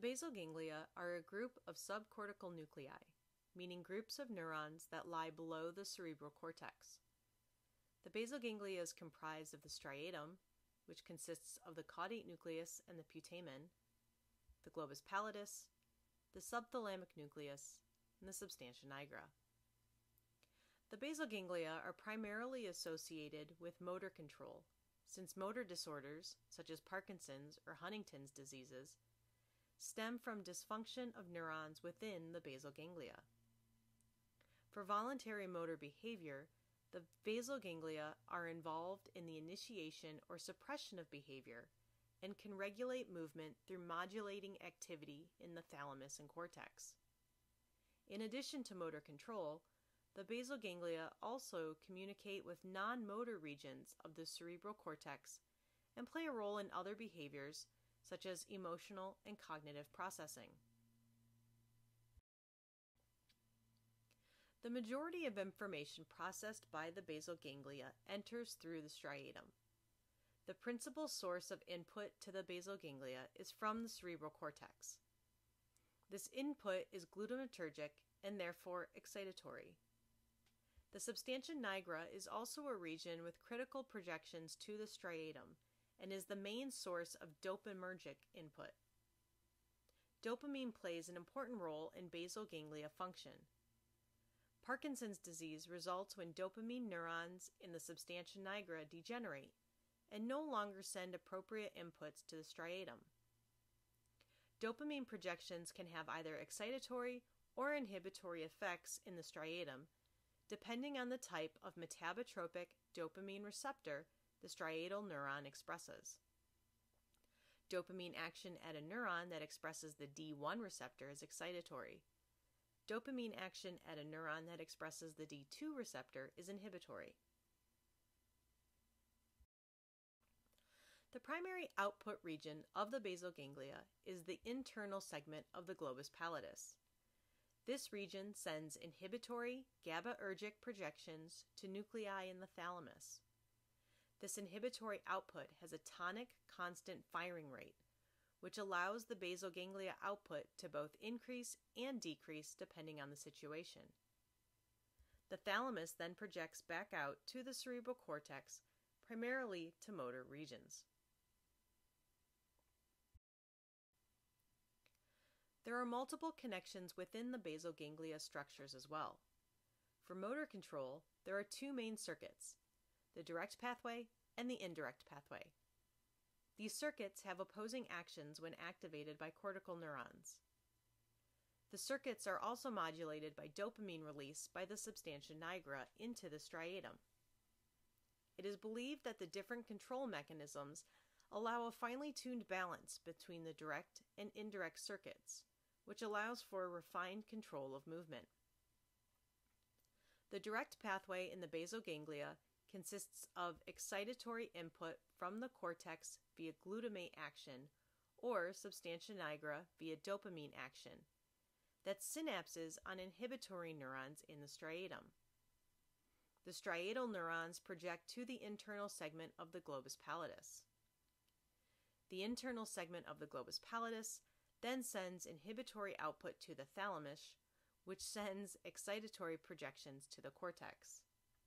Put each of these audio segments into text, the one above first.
The basal ganglia are a group of subcortical nuclei, meaning groups of neurons that lie below the cerebral cortex. The basal ganglia is comprised of the striatum, which consists of the caudate nucleus and the putamen, the globus pallidus, the subthalamic nucleus, and the substantia nigra. The basal ganglia are primarily associated with motor control, since motor disorders, such as Parkinson's or Huntington's diseases, stem from dysfunction of neurons within the basal ganglia. For voluntary motor behavior, the basal ganglia are involved in the initiation or suppression of behavior and can regulate movement through modulating activity in the thalamus and cortex. In addition to motor control, the basal ganglia also communicate with non-motor regions of the cerebral cortex and play a role in other behaviors such as emotional and cognitive processing. The majority of information processed by the basal ganglia enters through the striatum. The principal source of input to the basal ganglia is from the cerebral cortex. This input is glutamatergic and therefore excitatory. The substantia nigra is also a region with critical projections to the striatum and is the main source of dopaminergic input. Dopamine plays an important role in basal ganglia function. Parkinson's disease results when dopamine neurons in the substantia nigra degenerate and no longer send appropriate inputs to the striatum. Dopamine projections can have either excitatory or inhibitory effects in the striatum, depending on the type of metabotropic dopamine receptor the striatal neuron expresses. Dopamine action at a neuron that expresses the D1 receptor is excitatory. Dopamine action at a neuron that expresses the D2 receptor is inhibitory. The primary output region of the basal ganglia is the internal segment of the globus pallidus. This region sends inhibitory GABAergic projections to nuclei in the thalamus. This inhibitory output has a tonic constant firing rate, which allows the basal ganglia output to both increase and decrease depending on the situation. The thalamus then projects back out to the cerebral cortex, primarily to motor regions. There are multiple connections within the basal ganglia structures as well. For motor control, there are two main circuits, the direct pathway and the indirect pathway. These circuits have opposing actions when activated by cortical neurons. The circuits are also modulated by dopamine release by the substantia nigra into the striatum. It is believed that the different control mechanisms allow a finely tuned balance between the direct and indirect circuits, which allows for a refined control of movement. The direct pathway in the basal ganglia consists of excitatory input from the cortex via glutamate action or substantia nigra via dopamine action that synapses on inhibitory neurons in the striatum. The striatal neurons project to the internal segment of the globus pallidus. The internal segment of the globus pallidus then sends inhibitory output to the thalamus, which sends excitatory projections to the cortex.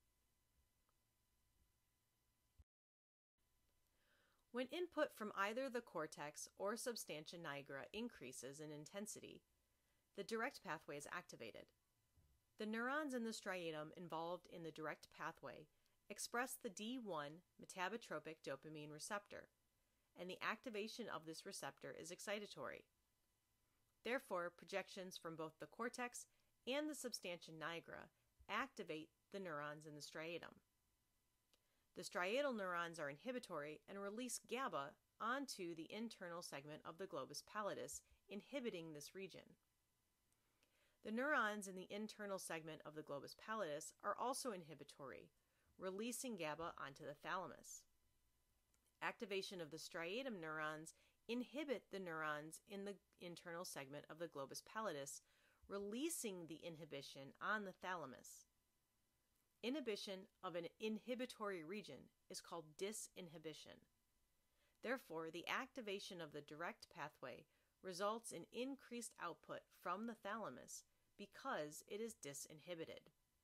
When input from either the cortex or substantia nigra increases in intensity, the direct pathway is activated. The neurons in the striatum involved in the direct pathway express the D1 metabotropic dopamine receptor, and the activation of this receptor is excitatory. Therefore, projections from both the cortex and the substantia nigra activate the neurons in the striatum. The striatal neurons are inhibitory and release GABA onto the internal segment of the globus pallidus, inhibiting this region. The neurons in the internal segment of the globus pallidus are also inhibitory, releasing GABA onto the thalamus. Activation of the striatum neurons inhibit the neurons in the internal segment of the globus pallidus, releasing the inhibition on the thalamus. Inhibition of an inhibitory region is called disinhibition. Therefore, the activation of the direct pathway results in increased output from the thalamus because it is disinhibited.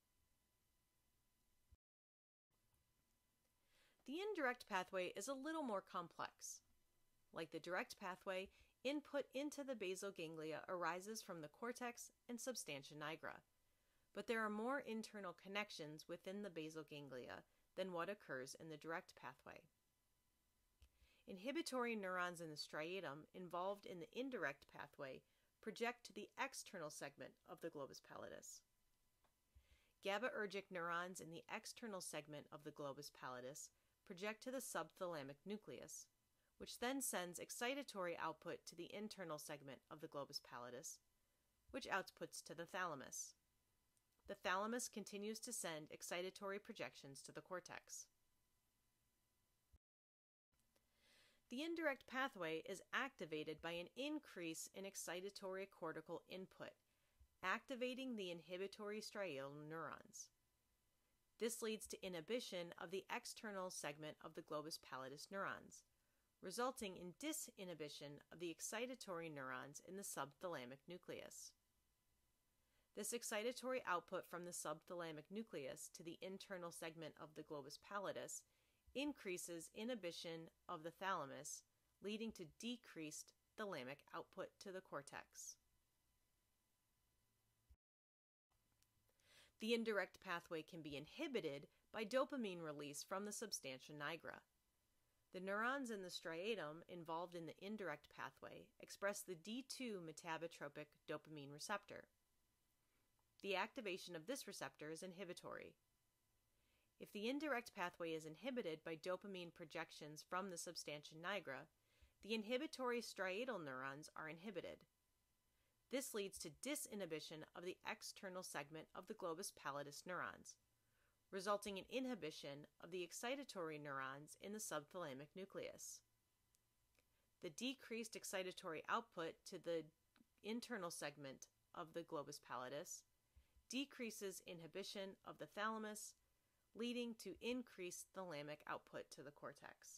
The indirect pathway is a little more complex. Like the direct pathway, input into the basal ganglia arises from the cortex and substantia nigra, but there are more internal connections within the basal ganglia than what occurs in the direct pathway. Inhibitory neurons in the striatum involved in the indirect pathway project to the external segment of the globus pallidus. GABAergic neurons in the external segment of the globus pallidus project to the subthalamic nucleus, which then sends excitatory output to the internal segment of the globus pallidus, which outputs to the thalamus. The thalamus continues to send excitatory projections to the cortex. The indirect pathway is activated by an increase in excitatory cortical input, activating the inhibitory striatal neurons. This leads to inhibition of the external segment of the globus pallidus neurons, resulting in disinhibition of the excitatory neurons in the subthalamic nucleus. This excitatory output from the subthalamic nucleus to the internal segment of the globus pallidus increases inhibition of the thalamus, leading to decreased thalamic output to the cortex. The indirect pathway can be inhibited by dopamine release from the substantia nigra. The neurons in the striatum involved in the indirect pathway express the D2 metabotropic dopamine receptor. The activation of this receptor is inhibitory. If the indirect pathway is inhibited by dopamine projections from the substantia nigra, the inhibitory striatal neurons are inhibited. This leads to disinhibition of the external segment of the globus pallidus neurons, resulting in inhibition of the excitatory neurons in the subthalamic nucleus. The decreased excitatory output to the internal segment of the globus pallidus decreases inhibition of the thalamus, leading to increased thalamic output to the cortex.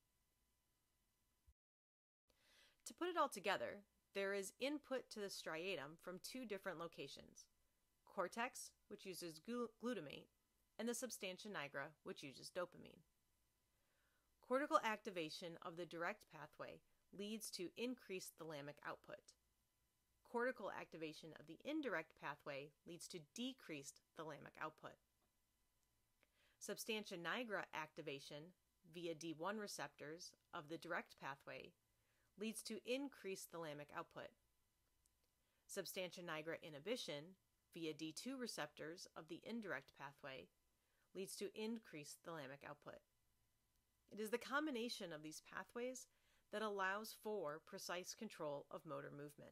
To put it all together, there is input to the striatum from two different locations: cortex, which uses glutamate, and the substantia nigra, which uses dopamine. Cortical activation of the direct pathway leads to increased thalamic output. Cortical activation of the indirect pathway leads to decreased thalamic output. Substantia nigra activation via D1 receptors of the direct pathway leads to increased thalamic output. Substantia nigra inhibition via D2 receptors of the indirect pathway leads to increased thalamic output. It is the combination of these pathways that allows for precise control of motor movement.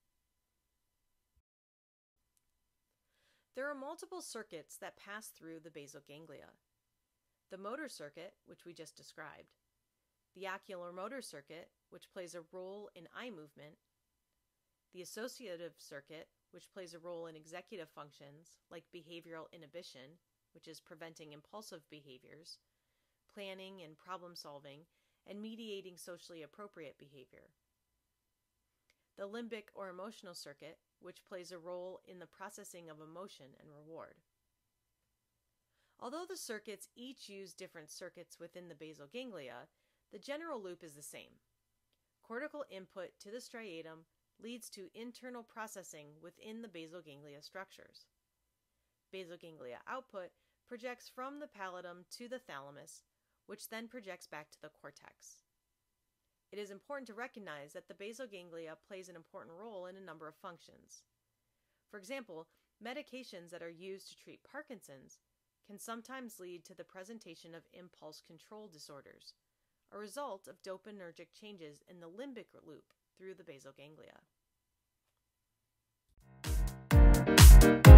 There are multiple circuits that pass through the basal ganglia. The motor circuit, which we just described, the oculomotor circuit, which plays a role in eye movement, the associative circuit, which plays a role in executive functions like behavioral inhibition, which is preventing impulsive behaviors, planning and problem solving, and mediating socially appropriate behavior. The limbic or emotional circuit, which plays a role in the processing of emotion and reward. Although the circuits each use different circuits within the basal ganglia, the general loop is the same. Cortical input to the striatum leads to internal processing within the basal ganglia structures. Basal ganglia output projects from the pallidum to the thalamus, which then projects back to the cortex. It is important to recognize that the basal ganglia plays an important role in a number of functions. For example, medications that are used to treat Parkinson's can sometimes lead to the presentation of impulse control disorders, a result of dopaminergic changes in the limbic loop through the basal ganglia.